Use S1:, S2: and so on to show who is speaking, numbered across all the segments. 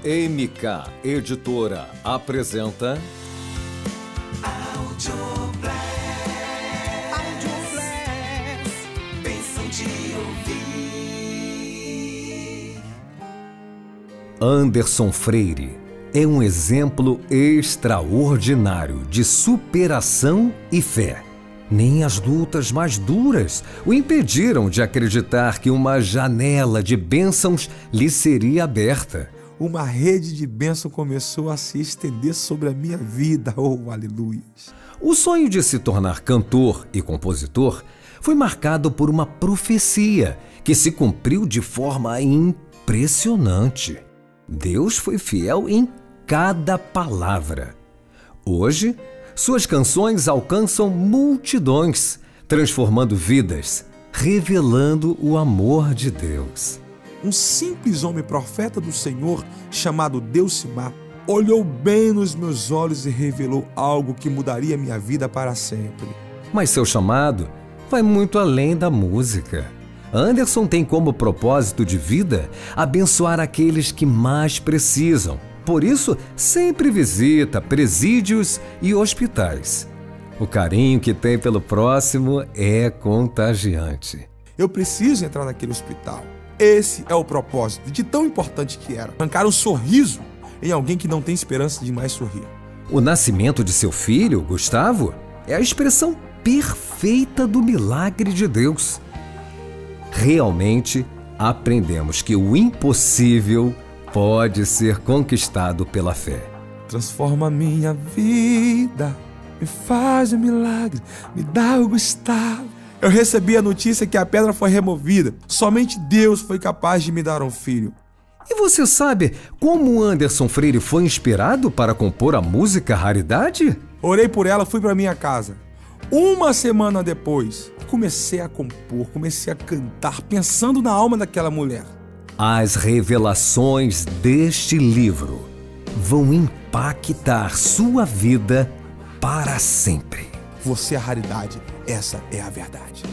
S1: MK Editora apresenta
S2: Audioblast, bênção de ouvir.
S1: Anderson Freire é um exemplo extraordinário de superação e fé. Nem as lutas mais duras o impediram de acreditar que uma janela de bênçãos lhe seria aberta.
S3: Uma rede de bênção começou a se estender sobre a minha vida. Oh, aleluia!
S1: O sonho de se tornar cantor e compositor foi marcado por uma profecia que se cumpriu de forma impressionante. Deus foi fiel em cada palavra. Hoje, suas canções alcançam multidões, transformando vidas, revelando o amor de Deus.
S3: Um simples homem profeta do Senhor, chamado Deucimar, olhou bem nos meus olhos e revelou algo que mudaria minha vida para sempre.
S1: Mas seu chamado vai muito além da música. Anderson tem como propósito de vida abençoar aqueles que mais precisam. Por isso, sempre visita presídios e hospitais. O carinho que tem pelo próximo é contagiante.
S3: Eu preciso entrar naquele hospital. Esse é o propósito de tão importante que era. Arrancar um sorriso em alguém que não tem esperança de mais sorrir.
S1: O nascimento de seu filho, Gustavo, é a expressão perfeita do milagre de Deus. Realmente, aprendemos que o impossível pode ser conquistado pela fé.
S3: Transforma minha vida, me faz um milagre, me dá o Gustavo. Eu recebi a notícia que a pedra foi removida. Somente Deus foi capaz de me dar um filho.
S1: E você sabe como Anderson Freire foi inspirado para compor a música Raridade?
S3: Orei por ela, fui para minha casa. Uma semana depois, comecei a compor, comecei a cantar, pensando na alma daquela mulher.
S1: As revelações deste livro vão impactar sua vida para sempre.
S3: Você é a raridade, essa é a verdade.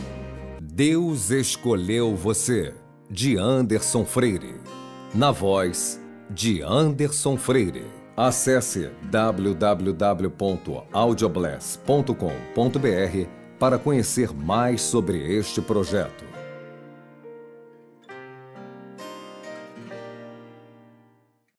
S1: Deus escolheu você, de Anderson Freire. Na voz de Anderson Freire. Acesse www.audioblast.com.br para conhecer mais sobre este projeto.